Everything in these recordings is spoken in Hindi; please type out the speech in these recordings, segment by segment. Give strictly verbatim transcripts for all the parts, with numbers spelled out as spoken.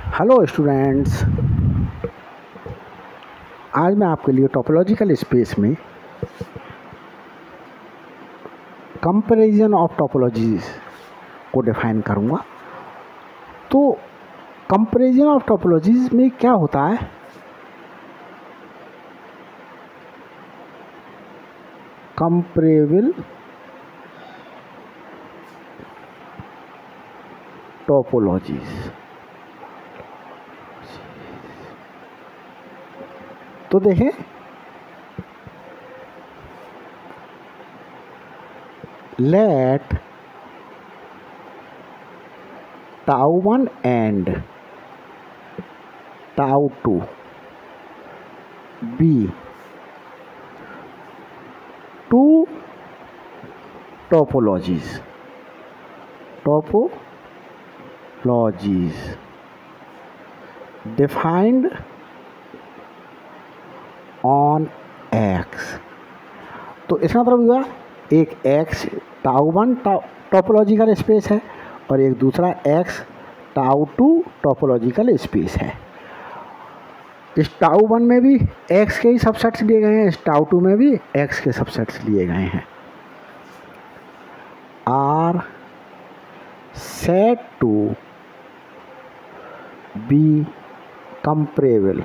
हेलो स्टूडेंट्स, आज मैं आपके लिए टोपोलॉजिकल स्पेस में कंपैरिजन ऑफ टोपोलॉजीज को डिफाइन करूंगा। तो कंपैरिजन ऑफ टोपोलॉजीज में क्या होता है? Comparable topologies. तो देखें, let tau one and tau two be two topologies topologies defined on X. तो इसका मतलब हुआ एक X tau one topological space है और एक दूसरा X tau two topological space है। इस टाउ वन में भी एक्स के ही सबसेट्स लिए गए हैं, इस टाउ टू में भी एक्स के सबसेट्स लिए गए हैं। Are said to be comparable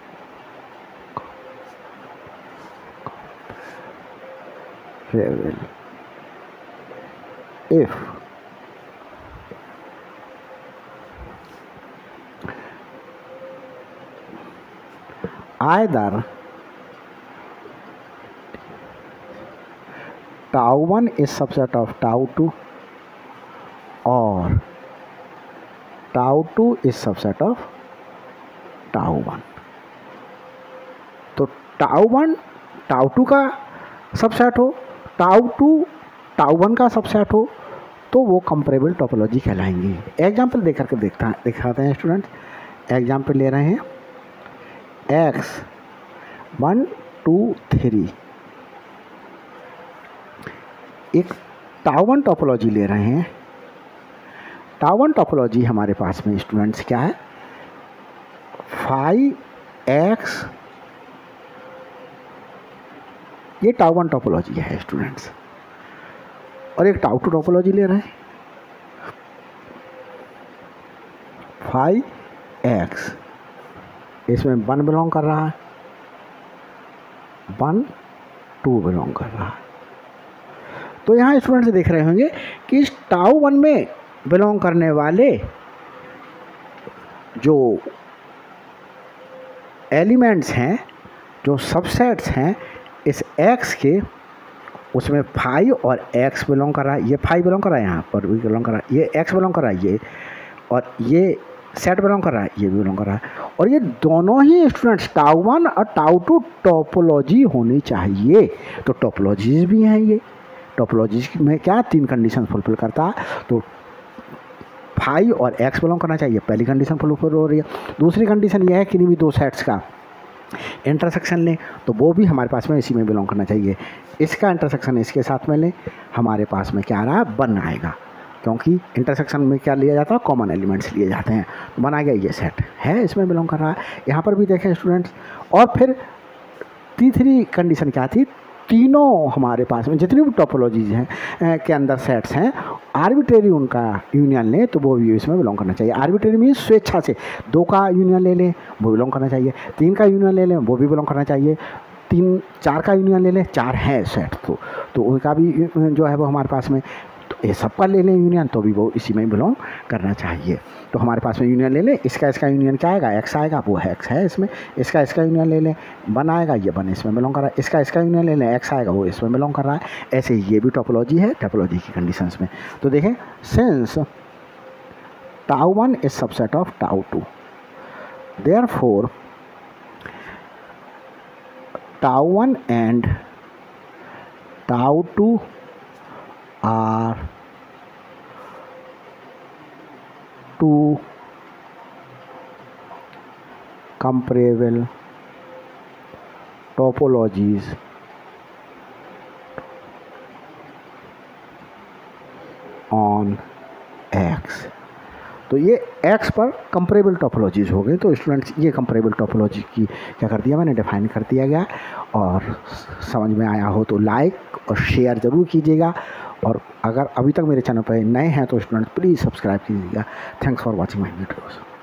if either tau one is subset of tau two or tau two is subset of tau one। तो टाउ वन टाउ टू का सबसेट हो, टाउ टू टाउ वन का सबसेट हो, तो वो कंपैरेबल टोपोलॉजी कहलाएंगी। एग्जाम्पल दे करके देखता दिखाते हैं स्टूडेंट्स। एग्जाम्पल ले रहे हैं एक्स वन टू थ्री। एक टाउ वन टोपोलॉजी ले रहे हैं। टाउ वन टोपोलॉजी हमारे पास में स्टूडेंट्स क्या है? फाइव एक्स, ये टाउ वन टोपोलॉजी है स्टूडेंट्स। और एक टाउ टू टोपोलॉजी ले रहे हैं फाइव एक्स, इसमें वन बिलोंग कर रहा है, वन टू बिलोंग कर रहा है। तो यहाँ स्टूडेंट्स देख रहे होंगे कि इस टाउ वन में बिलोंग करने वाले जो एलिमेंट्स हैं, जो सबसेट्स हैं इस x के, उसमें फाइव और x बिलोंग कर रहा है। ये फाइव बिलोंग कर रहा है, यहाँ पर भी बिलोंग कर रहा है, ये x बिलोंग कर रहा है, ये और ये सेट बिलोंग कर रहा है, ये भी बिलोंग कर रहा है। और ये दोनों ही स्टूडेंट्स टाउ वन और टाउ टू टोपोलॉजी होनी चाहिए। तो टोपोलॉजीज भी हैं। ये टोपोलॉजीज में क्या तीन कंडीशन फुलफिल करता है। तो फाइव और x बिलोंग करना चाहिए, पहली कंडीशन फुलफिल हो रही है। दूसरी कंडीशन ये है कि भी दो सेट्स का इंटरसेक्शन लें तो वो भी हमारे पास में इसी में बिलोंग करना चाहिए। इसका इंटरसेक्शन इसके साथ में लें, हमारे पास में क्या आ रहा है? वन आएगा, क्योंकि इंटरसेक्शन में क्या लिया जाता है? कॉमन एलिमेंट्स लिए जाते हैं। तो बन आ गया, ये सेट है, इसमें बिलोंग कर रहा है। यहाँ पर भी देखें स्टूडेंट्स। और फिर तीसरी कंडीशन क्या थी? तीनों हमारे पास में जितनी भी टोपोलॉजीज हैं के अंदर सेट्स हैं, आर्बिट्रेरी उनका यूनियन लें तो वो भी इसमें बिलोंग करना चाहिए। आर्बिट्रेरी मीन्स स्वेच्छा से दो का यूनियन ले लें, वो बिलोंग करना चाहिए। तीन का यूनियन ले लें, वो भी बिलोंग करना चाहिए। तीन चार का यूनियन ले लें, चार है सेट तो तो उनका भी जो है वो हमारे पास में, तो ये सबका ले लें यूनियन तो भी वो इसी में बिलोंग करना चाहिए। तो हमारे पास में यूनियन ले लें, इसका इसका यूनियन क्या आएगा? एक्स आएगा, वो है एक्स है इसमें। इसका इसका यूनियन ले लें, वन आएगा, ये वन इसमें बिलोंग कर रहा है। इसका इसका यूनियन ले लें, एक्स आएगा, वो इसमें बिलोंग कर रहा है। ऐसे ही ये भी टोपोलॉजी है, टोपोलॉजी की कंडीशंस में। तो देखें, since tau one is subset of tau two, therefore tau one and tau two are two comparable topologies on X। तो ये एक्स पर कंपेरेबल टोपोलॉजीज हो गए। तो स्टूडेंट्स ये कंपेरेबल टोपोलॉजी की क्या कर दिया मैंने, डिफाइन कर दिया गया। और समझ में आया हो तो लाइक और शेयर ज़रूर कीजिएगा, और अगर अभी तक मेरे चैनल पर नए हैं तो स्टूडेंट्स प्लीज़ सब्सक्राइब कीजिएगा। Thanks for watching my videos.